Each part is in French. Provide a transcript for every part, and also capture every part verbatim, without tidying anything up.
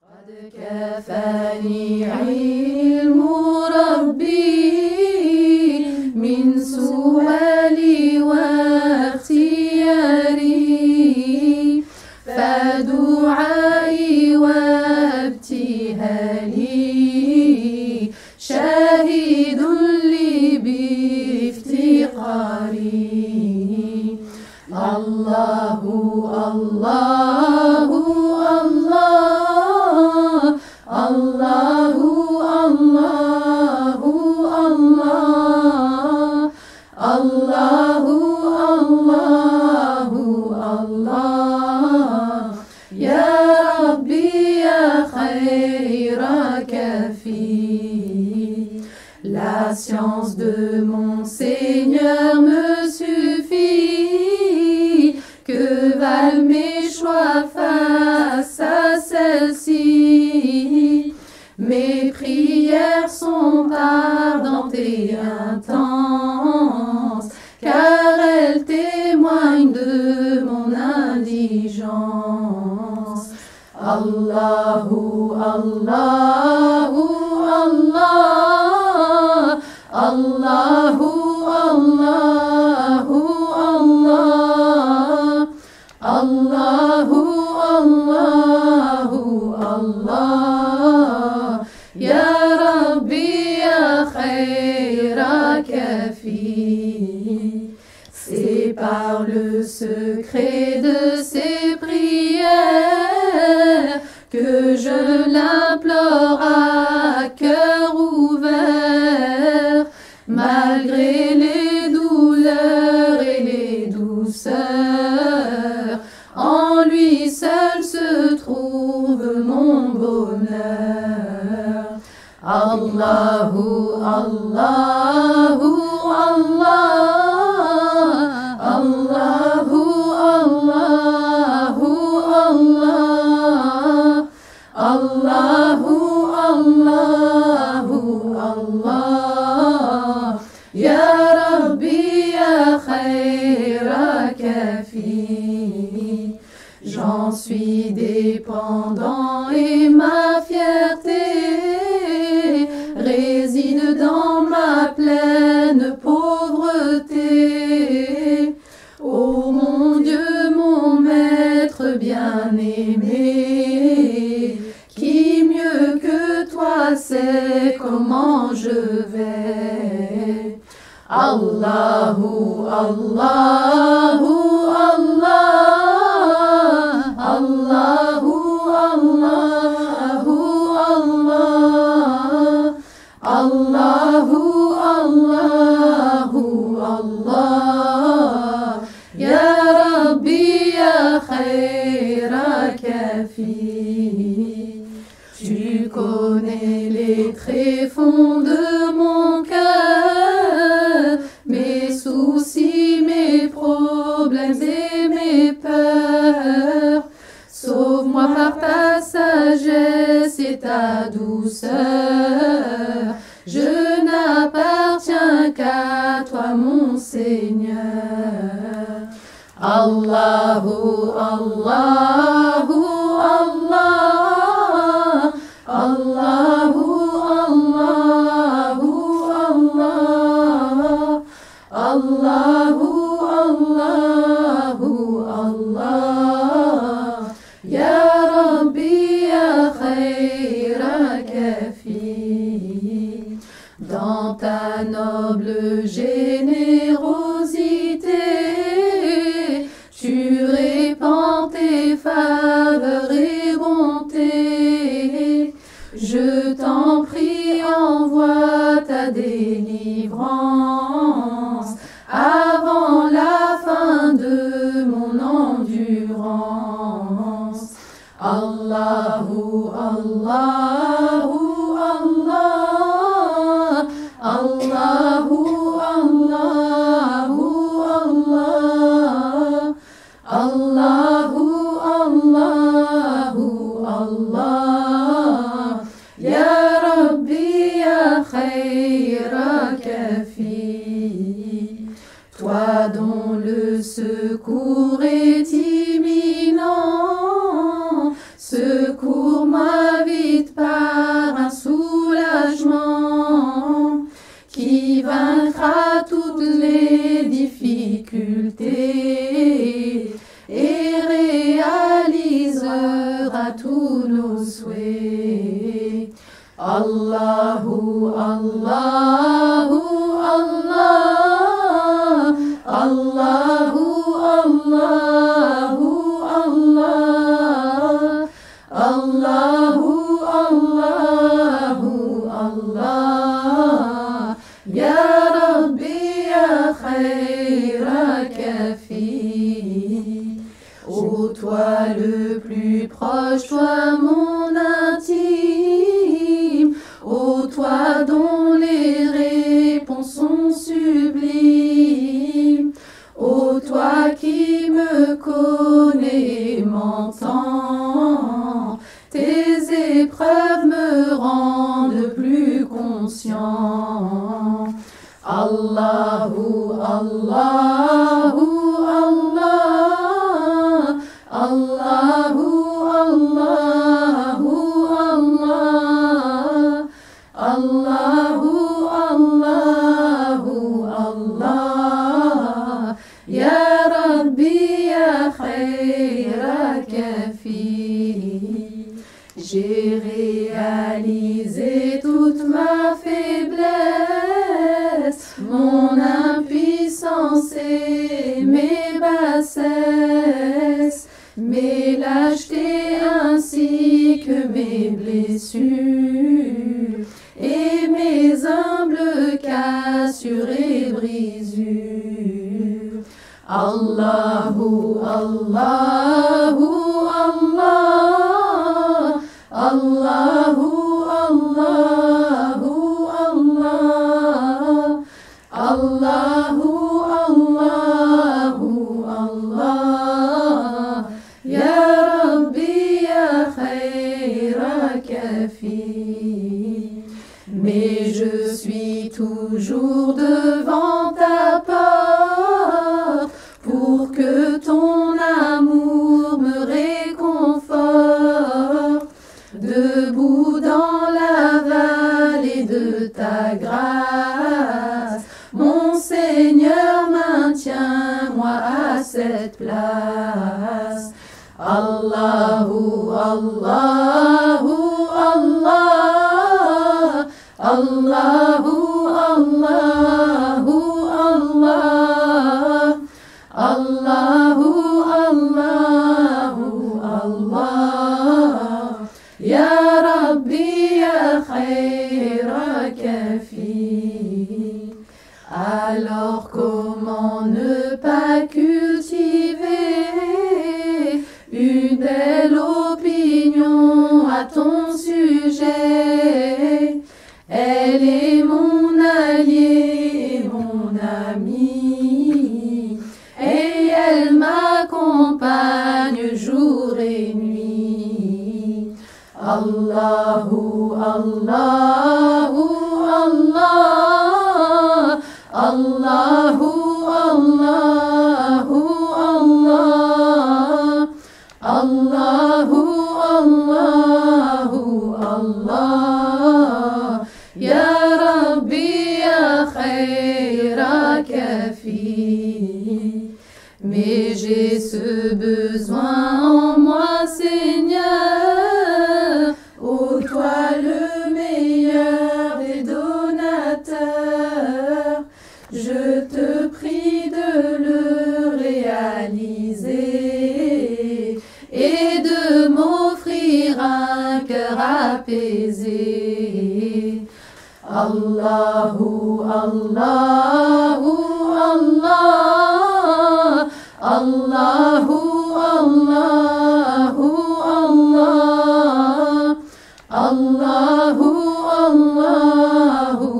قد كفاني علم ربي من سؤالي واختياري فدعائي وابتهالي شاهد لي بافتقاري الله الله الله الله الله الله الله الله يا ربي يا خير كفي. La science de mon Seigneur me suffit, que valent mes choix face à celle-ci. Mes prières sont ardentes et intenses, car elles témoignent de mon indigence. Allahu, Allahu, Allah, Allahu, Allahu, Allah, Allahu, Allahu, Allah, Ya Rabbi ya khayra kafi. C'est par le secret de ces prières que je l'implore à cœur ouvert, malgré les douleurs et les douceurs. En lui seul se trouve mon bonheur. Allahu, Allahu, Allah, Allahu, Allahu, Allah, Allahu, Allahu, Allah, Ya Rabbi ya khayra kafi. J'en suis dépendant et ma fierté réside dans ma pleine pauvreté. Ô mon Dieu, mon maître bien-aimé, qui mieux que toi sait comment je vais. Allahu, Allahu, Allah, Allahu, Allahu, Allah, Allahu, Allahu, Allah, Ya Rabbi ya khayra kafi. Tu connais les tréfonds de mon cœur, mes soucis, mes problèmes et mes peurs. Sauve-moi par ta sagesse et ta douceur. Je n'appartiens qu'à toi, mon Seigneur. Allahu, Allahu, Allah, Allahu, Allahu, Allah, Allahu, Allahu, Allah, Ya Rabbi ya khayra kafi. Dans ta noble générosité, tu répands tes faveurs et bontés. Je t'en prie, envoie ta délivrance avant la fin de mon endurance. Allahu, Allahu, Allah, Allahu, Allahu, Allah, Allahu, Allahu, Allah, Ya Rabbi ya khayra kafi. Toi dont le secours est imminent, ce Allahu, Allahu, Allah. Allahu, Allahu, Allah. Allahu, Allahu, Allah. Ya Rabbi ya khayra kafi. Ô toi le plus proche, toi mon intime, ô toi dont les réponses sont sublimes, ô toi qui me connais et m'entends, tes épreuves me rendent plus conscient. Allahu, Allahu, Allah. Allahu, Allahu, Allah. Allahu, Allahu, Allah. Ya Rabbi ya khayra kafi. J'ai réalisé toute ma faiblesse, mon impuissance et mes bassesses, mes lâchetés ainsi que mes blessures, et mes humbles cassures et brisures. Allahu, Allahu, Allah. Allahu, Allahu, Allah. Allahu, Allahu, Allah. Ya Rabbi ya khayra kafi. Mais je suis toujours devant ta porte pour que ton amour me réconforte. Debout dans la vallée de ta grâce, mon Seigneur, maintiens-moi à cette place. Allahu, Allahu, Allah. Allahu, Allahu, Allah. Allahu, Allahu, Allah. Ya Rabbi ya khayra kafi. Alors comment ne pas cultiver une belle opinion à ton sujet? Elle est mon allié et mon ami, et elle m'accompagne jour et nuit. Allahu, Allahu, Allah. Allahu, Allahu, Allah. Allahu, Allahu, Allah. Ya Rabbi ya khayra kafi. Mais j'ai ce besoin en moi, Seigneur, ô toi le meilleur des donateurs. Je te prie de le réaliser et de m'offrir un cœur apaisé. Allahu, Allahu, Allah. Allahu, Allahu, Allah. Allahu, Allahu,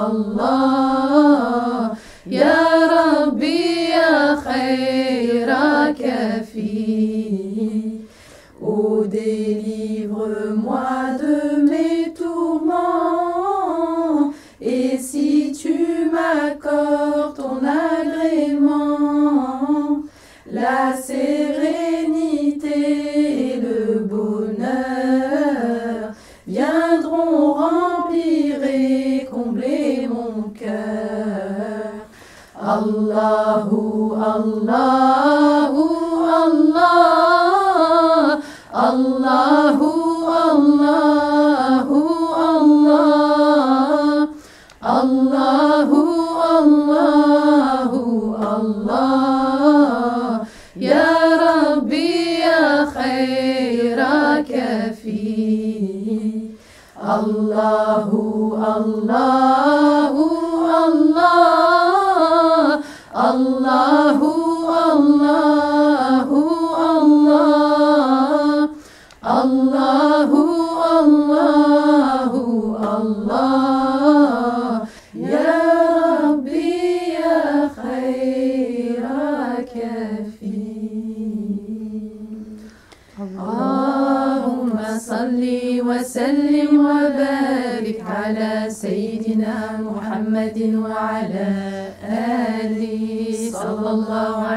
Allah. Ya Rabbi ya khayra kafi. Oh, délivre-moi de mes tourments, et si tu m'accordes ton agrément, la sérénité et le bonheur viendront remplir et combler mon cœur. Allahu, Allahu, Allah. Allahu, Allahu, Allah. كفي. الله الله الله الله الله الله الله الله يا ربي يا خير كفي. اللهم صل وسلم وبارك على سيدنا محمد وعلى آله صلى الله